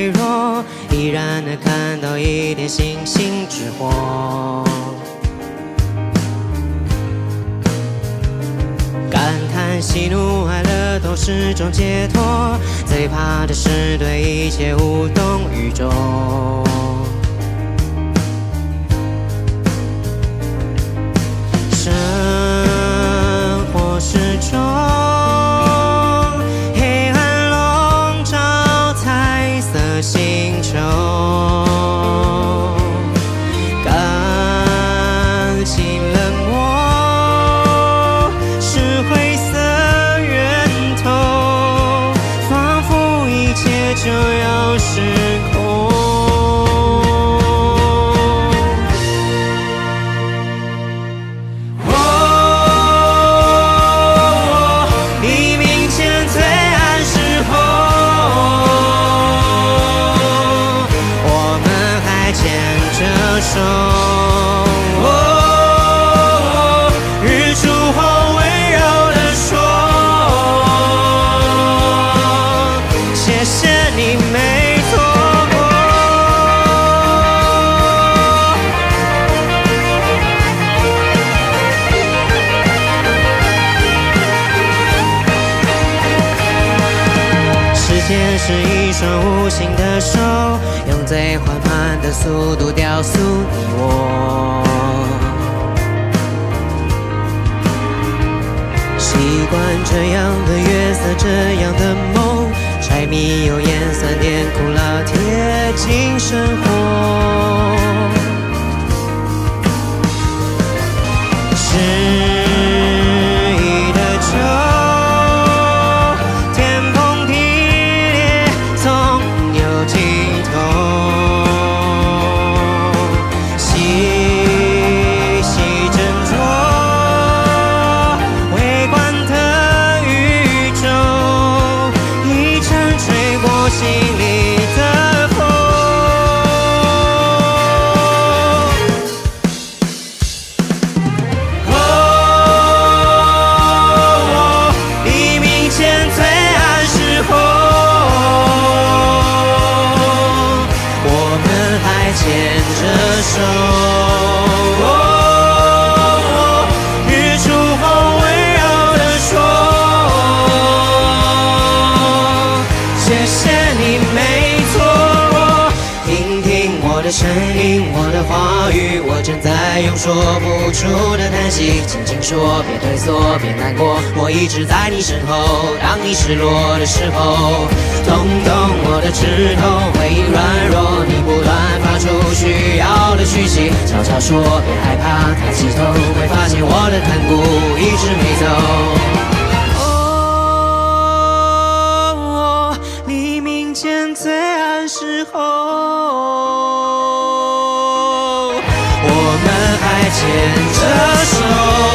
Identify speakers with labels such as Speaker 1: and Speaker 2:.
Speaker 1: 脆弱，依然能看到一点星星之火。感叹喜怒哀乐都是种解脱，最怕的是对一切无动于衷。生活始终黑暗笼罩彩色星球，感情冷漠是灰色源头，仿佛一切就要失控。日出后温柔地说，谢谢你没错过。时间是一双无形的手，用最缓慢的速度雕塑你我。习惯这样的月色，这样的梦，柴米油盐酸甜苦辣贴近生活。失意的酒，天崩地裂，总有尽头。心里的风，黎明前最暗时候，我们还牵着手。日出后温柔地说，谢谢你没错过，听听我的声音，我的话语，我正在用说不出的叹息。轻轻说，别退缩，别难过，我一直在你身后。当你失落的时候，动动我的指头，回应软弱，你不断发出需要的讯息。悄悄说，别害怕，抬起头，会发现我的看顾一直没走。前最暗时候，我们还牵着手。